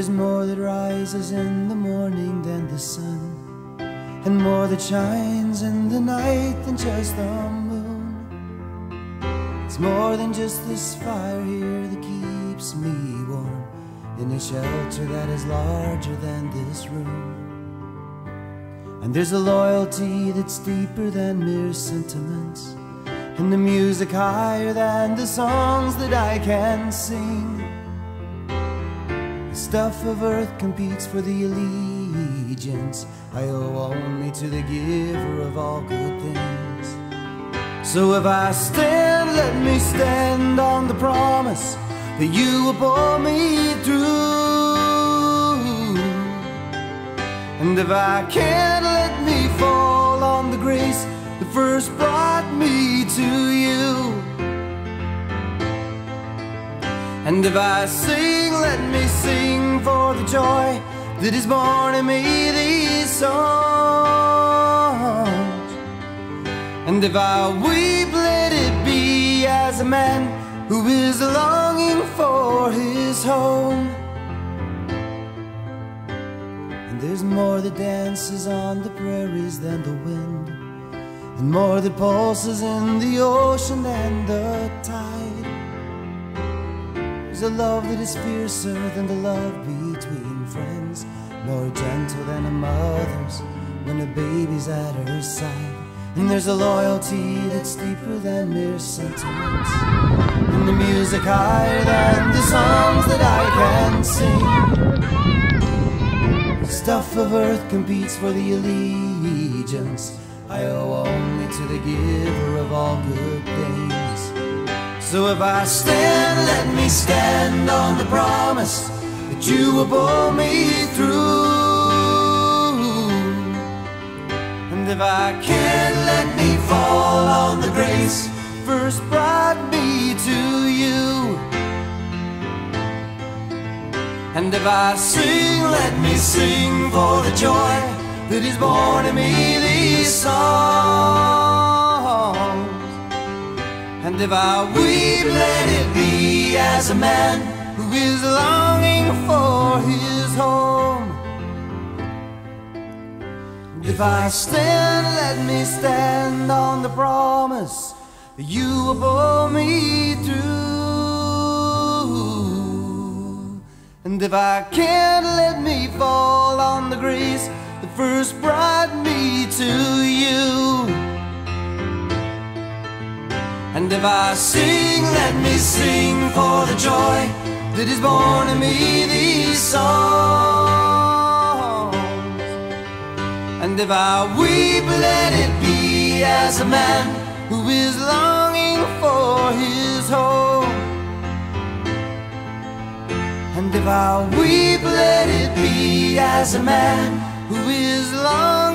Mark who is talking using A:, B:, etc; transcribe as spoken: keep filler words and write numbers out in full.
A: there's more that rises in the morning than the sun, and more that shines in the night than just the moon. It's more than just this fire here that keeps me warm in a shelter that is larger than this room. And there's a loyalty that's deeper than mere sentiments, and the music higher than the songs that I can sing. The stuff of earth competes for the allegiance I owe only to the giver of all good things. So if I stand, let me stand on the promise that you will pull me through. And if I can't, let me fall on the grace that first brought me to you. And if I sing, let me sing for the joy that is born in me these songs. And if I weep, let it be as a man who is longing for his home. And there's more that dances on the prairies than the wind, and more that pulses in the ocean than the tide. There's a love that is fiercer than the love between friends, more gentle than a mother's when a baby's at her side. And there's a loyalty that's deeper than mere sentiments, and the music higher than the songs that I can sing. The stuff of earth competes for the allegiance I owe only to the giver of all good things. So if I stand, let me stand on the promise that you will pull me through. And if I can't, let me fall on the grace first brought me to you. And if I sing, let me sing for the joy that is born in me these songs. And if I weep, let it be as a man who is longing for his home. And if I stand, let me stand on the promise that you will pull me through. And if I can't, let me fall on the grace that first brought me to you. And if I sing, let me sing for the joy that is born in me these songs. And if I weep, let it be as a man who is longing for his home. And if I weep, let it be as a man who is longing